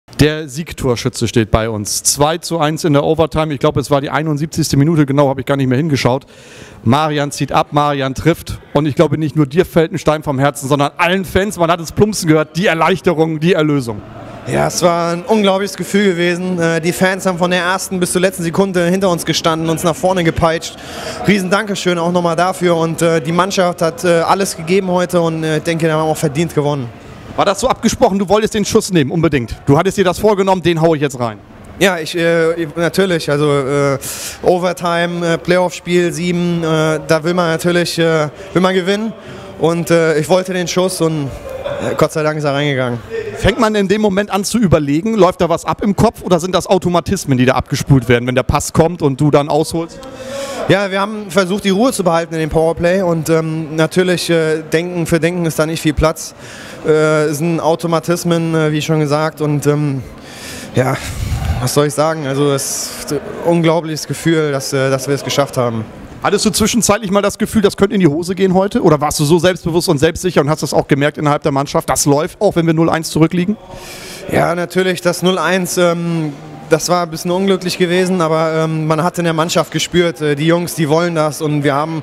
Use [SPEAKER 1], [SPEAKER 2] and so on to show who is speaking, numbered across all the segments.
[SPEAKER 1] Der Siegtorschütze steht bei uns. 2:1 in der Overtime. Ich glaube, es war die 71. Minute. Genau, habe ich gar nicht mehr hingeschaut. Marian zieht ab, Marian trifft. Und ich glaube, nicht nur dir fällt ein Stein vom Herzen, sondern allen Fans. Man hat es plumpsen gehört. Die Erleichterung, die Erlösung.
[SPEAKER 2] Ja, es war ein unglaubliches Gefühl gewesen. Die Fans haben von der ersten bis zur letzten Sekunde hinter uns gestanden, uns nach vorne gepeitscht. Riesen Dankeschön auch nochmal dafür. Und die Mannschaft hat alles gegeben heute und ich denke, wir haben auch verdient gewonnen.
[SPEAKER 1] War das so abgesprochen, du wolltest den Schuss nehmen, unbedingt? Du hattest dir das vorgenommen, den haue ich jetzt rein.
[SPEAKER 2] Ja, natürlich, also Overtime, Playoff-Spiel 7, da will man natürlich gewinnen und ich wollte den Schuss und Gott sei Dank ist er reingegangen.
[SPEAKER 1] Fängt man in dem Moment an zu überlegen, läuft da was ab im Kopf oder sind das Automatismen, die da abgespult werden, wenn der Pass kommt und du dann ausholst?
[SPEAKER 2] Ja, wir haben versucht, die Ruhe zu behalten in dem Powerplay und natürlich für Denken ist da nicht viel Platz. Es sind Automatismen, wie schon gesagt und ja, was soll ich sagen, also es ist ein unglaubliches Gefühl, dass wir es geschafft haben.
[SPEAKER 1] Hattest du zwischenzeitlich mal das Gefühl, das könnte in die Hose gehen heute? Oder warst du so selbstbewusst und selbstsicher und hast das auch gemerkt innerhalb der Mannschaft, das läuft, auch wenn wir 0:1 zurückliegen?
[SPEAKER 2] Ja, natürlich, das 0:1, das war ein bisschen unglücklich gewesen, aber man hat in der Mannschaft gespürt, die Jungs, die wollen das und wir haben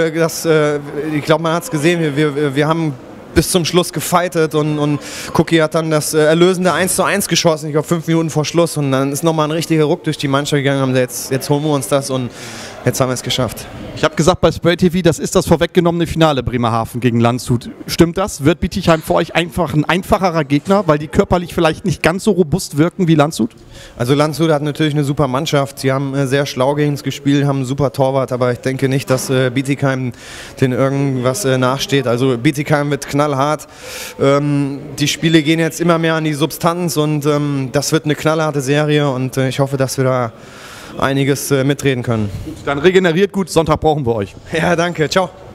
[SPEAKER 2] ich glaube, man hat es gesehen, wir haben bis zum Schluss gefightet und Cookie hat dann das erlösende 1:1 geschossen, ich glaube 5 Minuten vor Schluss und dann ist nochmal ein richtiger Ruck durch die Mannschaft gegangen, haben jetzt holen wir uns das und jetzt haben wir es geschafft.
[SPEAKER 1] Ich habe gesagt bei Spray TV, das ist das vorweggenommene Finale Bremerhaven gegen Landshut. Stimmt das? Wird Bietigheim für euch einfach ein einfacherer Gegner, weil die körperlich vielleicht nicht ganz so robust wirken wie Landshut?
[SPEAKER 2] Also Landshut hat natürlich eine super Mannschaft. Sie haben sehr schlau gegen uns gespielt, haben einen super Torwart, aber ich denke nicht, dass Bietigheim denen irgendwas nachsteht. Also Bietigheim wird knallhart. Die Spiele gehen jetzt immer mehr an die Substanz und das wird eine knallharte Serie und ich hoffe, dass wir da einiges mitreden können.
[SPEAKER 1] Gut, dann regeneriert gut, Sonntag brauchen wir euch.
[SPEAKER 2] Ja, danke. Ciao.